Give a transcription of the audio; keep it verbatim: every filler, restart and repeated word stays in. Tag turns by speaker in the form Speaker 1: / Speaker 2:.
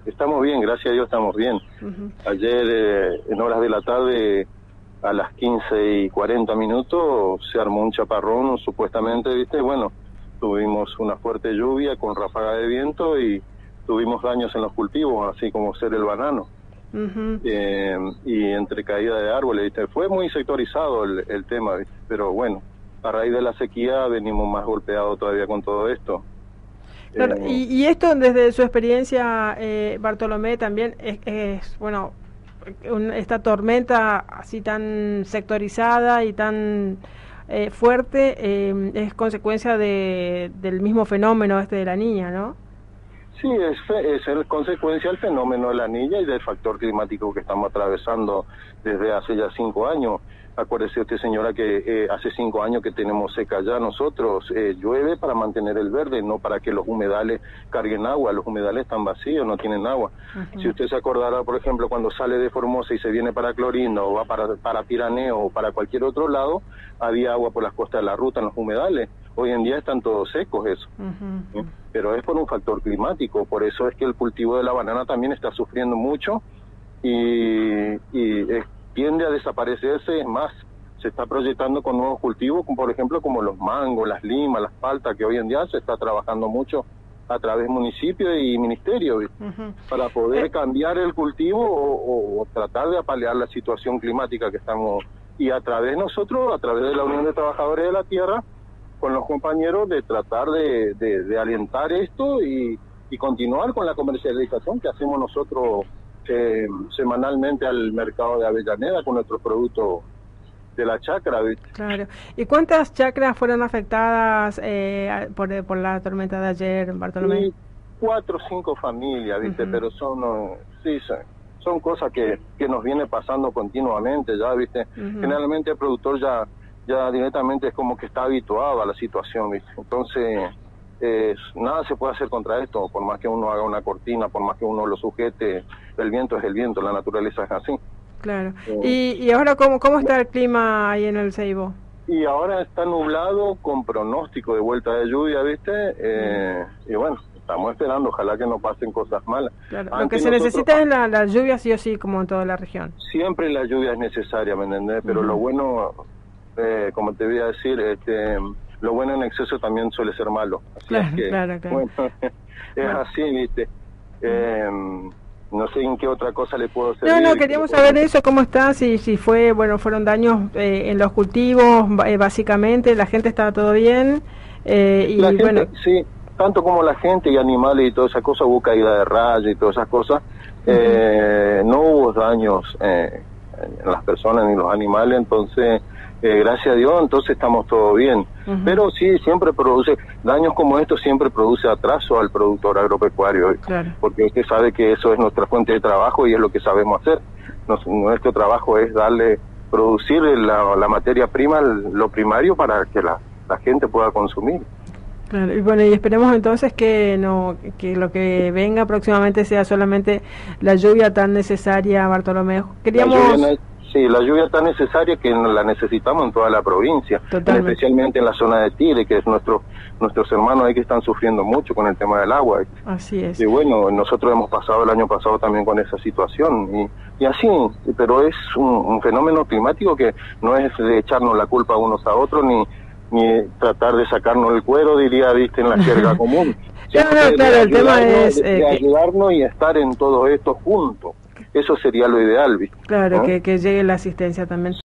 Speaker 1: Estamos bien, gracias a Dios estamos bien. Uh-huh. Ayer, eh, en horas de la tarde, a las quince y cuarenta minutos, se armó un chaparrón, supuestamente, ¿viste? Bueno, tuvimos una fuerte lluvia con ráfaga de viento y tuvimos daños en los cultivos, así como ser el banano. Uh-huh. eh, y entre caída de árboles, ¿viste? Fue muy sectorizado el, el tema, ¿viste? Pero bueno, a raíz de la sequía venimos más golpeados todavía con todo esto.
Speaker 2: Claro, eh, y, y esto desde su experiencia, eh, Bartolomé, también es, es bueno, un, esta tormenta así tan sectorizada y tan eh, fuerte, eh, es consecuencia de, del mismo fenómeno este de la Niña, ¿no?
Speaker 1: Sí, es, es el consecuencia del fenómeno de la Niña y del factor climático que estamos atravesando desde hace ya cinco años. Acuérdese usted, señora, que eh, hace cinco años que tenemos seca ya nosotros. Eh, llueve para mantener el verde, no para que los humedales carguen agua. Los humedales están vacíos, no tienen agua. Uh-huh. Si usted se acordará, por ejemplo, cuando sale de Formosa y se viene para Clorinda o va para, para Piraneo o para cualquier otro lado, había agua por las costas de la ruta en los humedales. Hoy en día están todos secos eso. Uh-huh. ¿Sí? Pero es por un factor climático. Por eso es que el cultivo de la banana también está sufriendo mucho y, y es, tiende a desaparecerse. Es más, se está proyectando con nuevos cultivos, como por ejemplo como los mangos, las limas, las paltas, que hoy en día se está trabajando mucho a través de municipios y ministerios, uh-huh. para poder cambiar el cultivo o, o, o tratar de apalear la situación climática que estamos, y a través de nosotros, a través de la Unión de Trabajadores de la Tierra, con los compañeros, de tratar de, de, de alentar esto y, y continuar con la comercialización que hacemos nosotros eh, semanalmente al mercado de Avellaneda con nuestros productos de la chacra, ¿viste?
Speaker 2: Claro. ¿Y cuántas chacras fueron afectadas eh, por, por la tormenta de ayer, Bartolomé?
Speaker 1: Sí, cuatro o cinco familias, ¿viste? Uh-huh. Pero son, no, sí, son, son cosas que, que nos viene pasando continuamente ya, ¿viste? Uh-huh. Generalmente el productor ya ya directamente es como que está habituado a la situación, ¿viste? Entonces, eh, nada se puede hacer contra esto, por más que uno haga una cortina, por más que uno lo sujete, el viento es el viento, la naturaleza es así.
Speaker 2: Claro. Eh, ¿Y, y ahora cómo, cómo está el clima ahí en el Seibo?
Speaker 1: Y ahora está nublado con pronóstico de vuelta de lluvia, ¿viste? Eh, mm. Y bueno, estamos esperando, ojalá que no pasen cosas malas.
Speaker 2: Claro. Lo que se nosotros, necesita es la, la lluvia sí o sí, como en toda la región.
Speaker 1: Siempre la lluvia es necesaria, ¿me entendés? Pero uh-huh. lo bueno... Eh, como te voy a decir, este, lo bueno en exceso también suele ser malo. Así
Speaker 2: claro,
Speaker 1: es que,
Speaker 2: claro, claro.
Speaker 1: Bueno, es bueno. así, ¿viste? Eh, no sé en qué otra cosa le puedo servir.
Speaker 2: No, no, queríamos saber eso, cómo está, si si fue, bueno, fueron daños eh, en los cultivos, eh, básicamente, la gente estaba todo bien. Eh, y
Speaker 1: la gente,
Speaker 2: bueno,
Speaker 1: sí, tanto como la gente y animales y toda esa cosa, hubo caída de raya y todas esas cosas. Uh-huh. eh, no hubo daños eh, en las personas ni los animales, entonces... Eh, gracias a Dios, entonces estamos todo bien. Uh-huh. Pero sí, siempre produce, daños como estos siempre produce atraso al productor agropecuario,
Speaker 2: claro.
Speaker 1: porque usted sabe que eso es nuestra fuente de trabajo y es lo que sabemos hacer. Nos, nuestro trabajo es darle, producir la, la materia prima, lo primario para que la, la gente pueda consumir.
Speaker 2: Claro, y bueno, y esperemos entonces que no que lo que venga próximamente sea solamente la lluvia tan necesaria, Bartolomé. Queríamos...
Speaker 1: La Sí, la lluvia tan necesaria que la necesitamos en toda la provincia, especialmente en la zona de Tigre, que es nuestro, nuestros hermanos ahí que están sufriendo mucho con el tema del agua.
Speaker 2: Así es.
Speaker 1: Y bueno, nosotros hemos pasado el año pasado también con esa situación, y, y así, pero es un, un fenómeno climático que no es de echarnos la culpa unos a otros, ni, ni tratar de sacarnos el cuero, diría, viste, en la jerga común.
Speaker 2: Claro, no, claro, el tema es...
Speaker 1: De,
Speaker 2: eh,
Speaker 1: de ayudarnos y estar en todo esto juntos. Eso sería lo ideal, ¿viste?
Speaker 2: Claro,
Speaker 1: ¿no?
Speaker 2: que, que llegue la asistencia también.